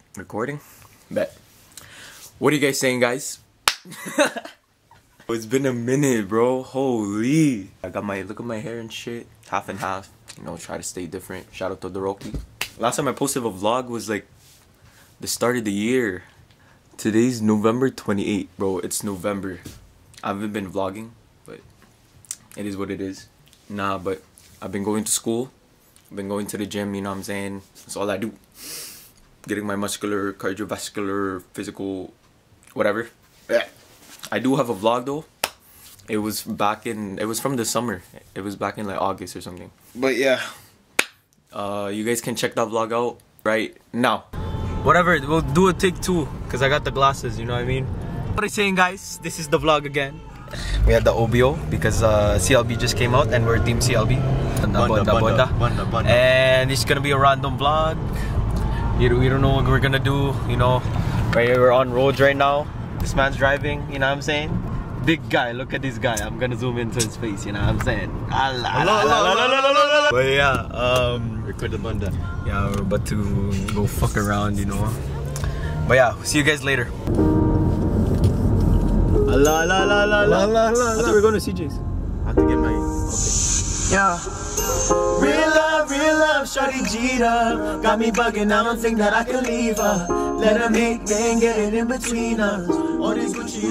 Recording? Bet. What are you guys saying, guys? It's been a minute, bro. Holy. I got my, look at my hair and shit. Half and half. You know, try to stay different. Shout out to Doroki. Last time I posted a vlog was like the start of the year. Today's November 28th, bro. It's November. I haven't been vlogging, but it is what it is. Nah, but I've been going to school. I've been going to the gym, you know what I'm saying? That's all I do. Getting my muscular, cardiovascular, physical, whatever. I do have a vlog though. It was back in, it was from the summer. It was back in like August or something. But yeah. You guys can check that vlog out right now. Whatever, we'll do a take two. Cause I got the glasses, you know what I mean? What are you saying, guys? This is the vlog again. We had the OBO because CLB just came out and we're Team CLB. Bunda. And it's gonna be a random vlog. We don't know what we're gonna do, you know. Right here, we're on roads right now. This man's driving, you know what I'm saying? Big guy, look at this guy. I'm gonna zoom into his face, you know what I'm saying? But yeah, record the bunda. Yeah, we're about to go fuck around, you know. But yeah, see you guys later. I thought we were going to CJ's. I have to get my... Okay. Yeah. Real love, shorty Gita. Got me bugging, I don't think that I can leave her. Let her make bang, get it in between us. All this Gucci,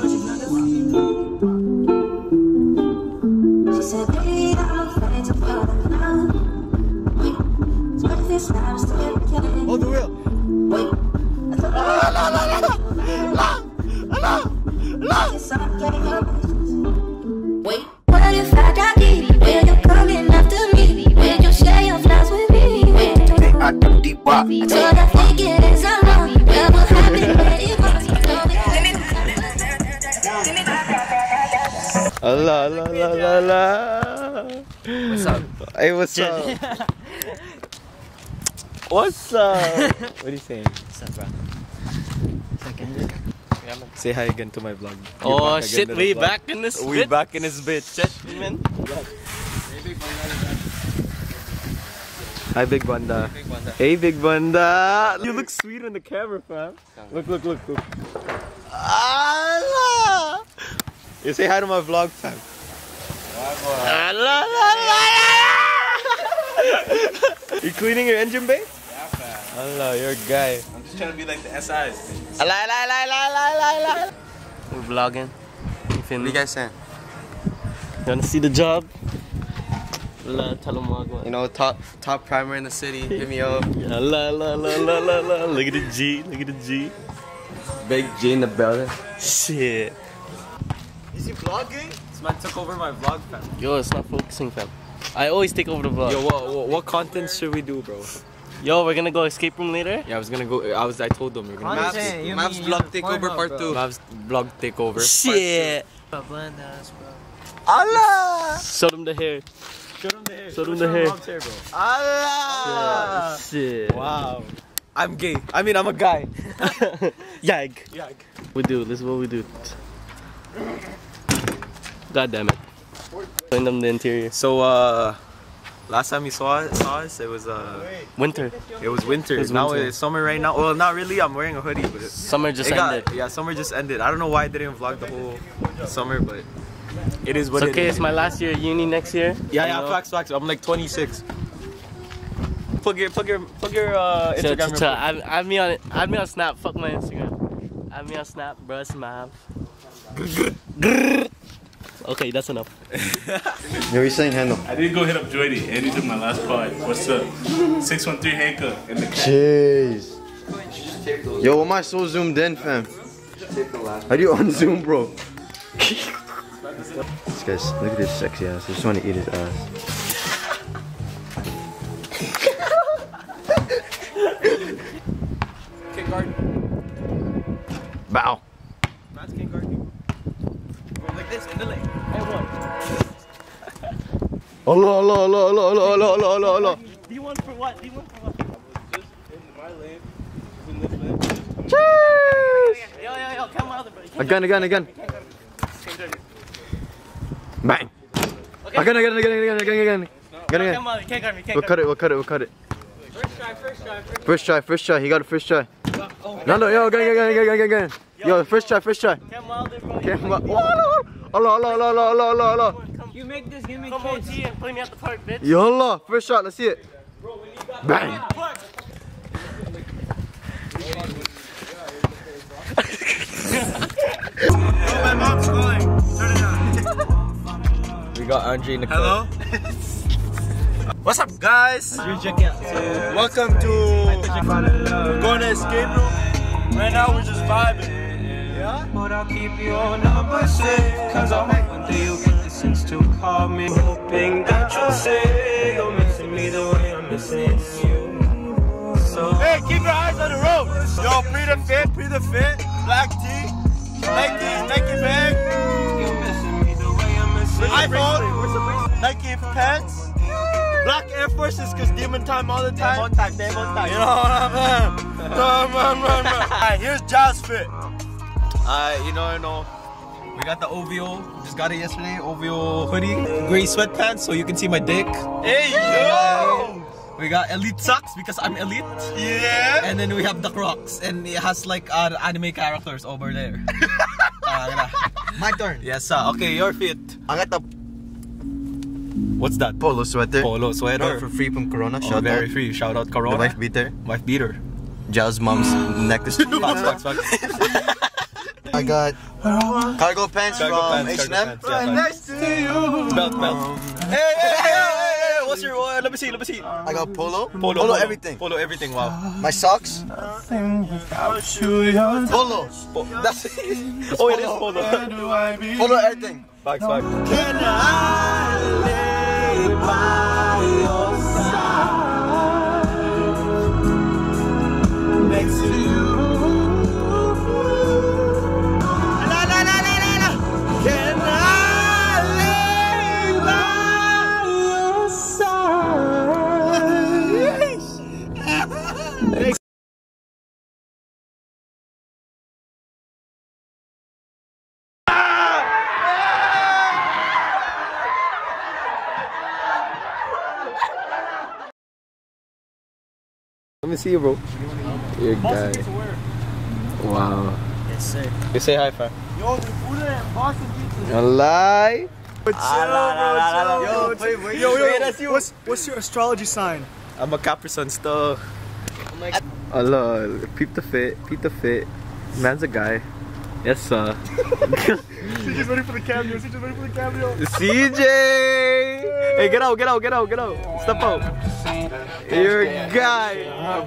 she said, baby, I'm afraid to fall in love. What if it's not still killing? Hold the wheel. Wait. Wait. What if I got deep? Will you coming after me? Will you share your flies with me? I do deep walk. I told I think it is a wrong. What will happen when it was? What's up? Hey, what's up? What's up? What are you saying? What's up, bro? Say hi again to my vlog. Oh shit, we back in this bitch. We back in this bitch. Man. Hi, Big Bunda. Hey, Big Bunda. You look sweet on the camera, fam. Look. Allah. You say hi to my vlog, fam. You cleaning your engine bay? Yeah, fam. Allah, you're a guy. I'm just trying to be like the SIs. We're vlogging. What are you guys saying? You wanna see the job? Tell them what. You know, top primer in the city. Hit me up. Yeah, Look at the G. Look at the G. Big G in the building. Shit. Is he vlogging? This man took over my vlog, fam. Yo, it's not focusing, fam. I always take over the vlog. Yo, what content should we do, bro? Yo, we're gonna go escape room later? Yeah, I was gonna go. I told them we're gonna go. Mav's vlog takeover part 2. Mav's vlog takeover. Shit! Allah! Show them the hair. Show them the hair. Show them the hair. Allah! Shit. Wow. I'm gay. I mean, I'm a guy. Yag. Yag. We do. This is what we do. God damn it. Showing them the interior. So, last time you saw us, it was Winter. It was winter. It's Now winter. it's summer right now. Well, not really. I'm wearing a hoodie, but Summer just ended. Yeah, summer just ended. I don't know why I didn't vlog the whole summer, but it is what It's okay, it it's is. my last year at uni next year. Yeah, facts. I'm like 26. Plug your Instagram. Chill. Add me on Snap. Fuck my Instagram. Add me on Snap, bro. It's Mav. Okay, that's enough. What are you saying, Handle? I didn't go hit up Joydy. Andy took my last part. What's up? 613 handcuff in the cat. Jeez. Yo, why am I so zoomed in, fam? How do you unzoom, bro? This guy's, look at this sexy ass. I just want to eat his ass. Kick guard. Bow. Man's kick guard. Go like this in the lane. And Allah. D1 for what? D1 for what? Just in my lane. In this lane. Cheers! Yo, come on, bro. Again. Bang. Okay. Again. Come on, you can't guard me. We'll cut it. first try. First try. He got a first try. Nando, yo, again. Yo, first try. Cam Wilder, bro. Allah. You make this, give me come on, T and play me at the park, bitch. Yo, Allah, first shot, let's see it. Bang. My mom's calling. Turn it on. We got Andre in the Hello? What's up, guys? Welcome to going to escape room. Right now, we're just vibing. Yeah? But I'll keep your number safe, cause I hope one day you'll get the sense to call me. Hoping that you'll say you're missing me the way I'm missing you. So Hey, keep your eyes on the road. Yo, pre the fit, black tee, Nike bag, you're missing me the way I'm missing iPhone, Nike pants, black Air Forces cause demon time all the time. You know what I'm saying? Alright, here's Jazz fit. You know. We got the OVO, just got it yesterday, OVO hoodie, gray sweatpants so you can see my dick. Hey yo! We got elite socks because I'm elite. Yeah. And then we have the Crocs and it has like anime characters over there. My turn. Yes sir. Okay, your feet. I got the What's that? polo sweater. Polo sweater. For free from Corona. Oh, Shout very out. free. Shout out Corona. The wife beater. Wife beater. Jazz mom's necklace. Facts. I got cargo pants from H&M. Nice to you. Belt. Hey. What's your? Let me see. I got polo. Polo everything. Polo everything. Wow. My socks. Polo. That's. Oh, it is polo. Polo everything. Facts. Can I lay by your side next to you? Can I lay by your side? Let me see you, bro. You're a guy. Wow. Yes, sir. You say hi, fam. Lie. Yo, that's you. What's your astrology sign? I'm a Capricorn still. Allah, peep the fit. Man's a guy. Yes, sir. CJ's ready for the cameo. CJ! Hey, get out. Step out. You're a guy.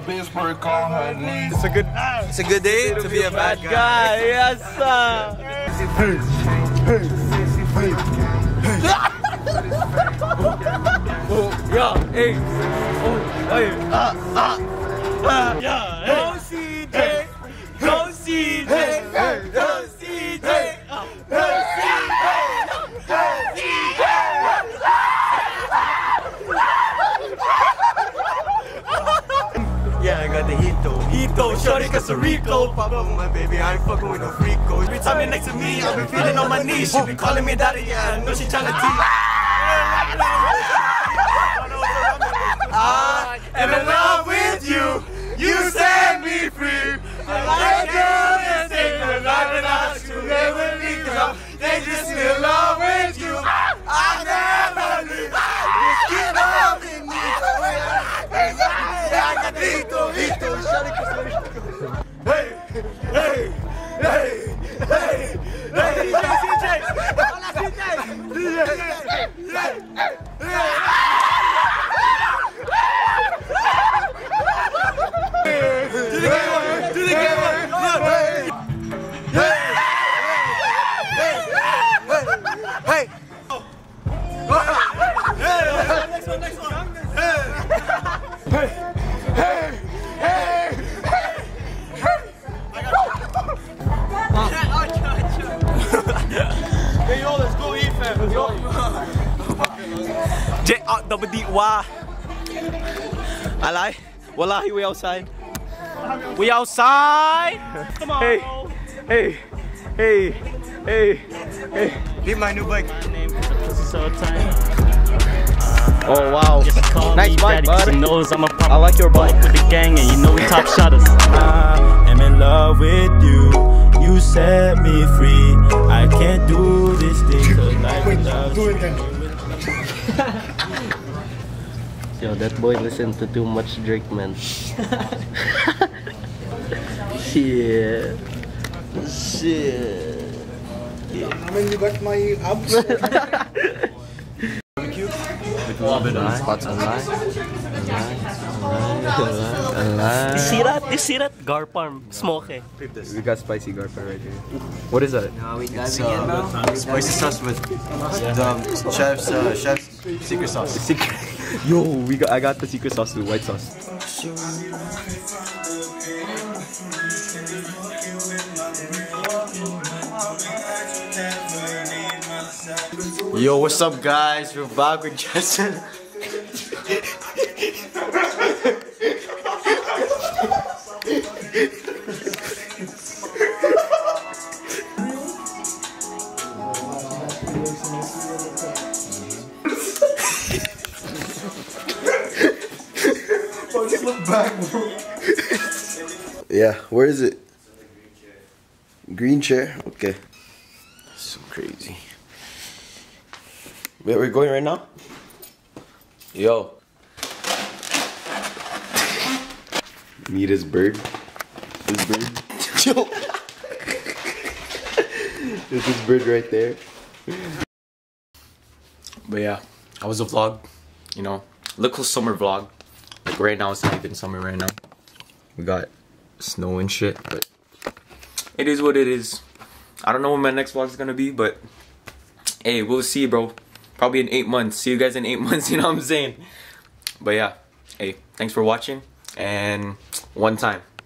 It's a good day to be a bad guy. Yes, sir. Go CJ. Yeah, I got the Hito, shorty Costa Rico. Papa, my baby, I ain't fucking with no freako. Every time you're next to me, I've been feeling on my knees. She been calling me daddy, yeah, I know she tryna tease. I am in love with you. You set me free. I like you and take the life and ask you live with me. Cause I'm dangerously in love with you. I never leave. Just keep loving me. I got Hito, shorty Costa Rico. Hey. Do the game Hey. Next one. Hey, yo, let's go eat, fam. Let's go. J-double-D-Y. Alay? Wallahi, we outside. We outside. Come on. Hey. Be my new bike. So tight. Oh, wow. Nice bike, bud. Knows I'm a I like your bike. with the gang, and you know we top shotters. I'm in in love with you. You set me free. I can't do this thing tonight without you. Yo, that boy listened to too much Drake, man. Shit. Shit. I mean, you got my abs. With a little bit of spots online. You see that? You see that? Garparm. Smoke eh. We got spicy garpa right here. What is that? Spicy sauce with the chef's secret sauce. Yo, I got the secret sauce too, white sauce. Yo, what's up, guys? We're back with Justin. Yeah, where is it? Green chair? Okay. So crazy. Where we're going right now? Yo. Meet his bird. His bird. Yo. There's this bird right there. But yeah, that was a vlog. You know, little summer vlog. Like right now, it's not even summer right now. We got snow and shit, but it is what it is. I don't know when my next vlog is gonna be, but hey, we'll see, bro. Probably in 8 months. See you guys in 8 months, you know what I'm saying? But yeah, hey, thanks for watching, and one time.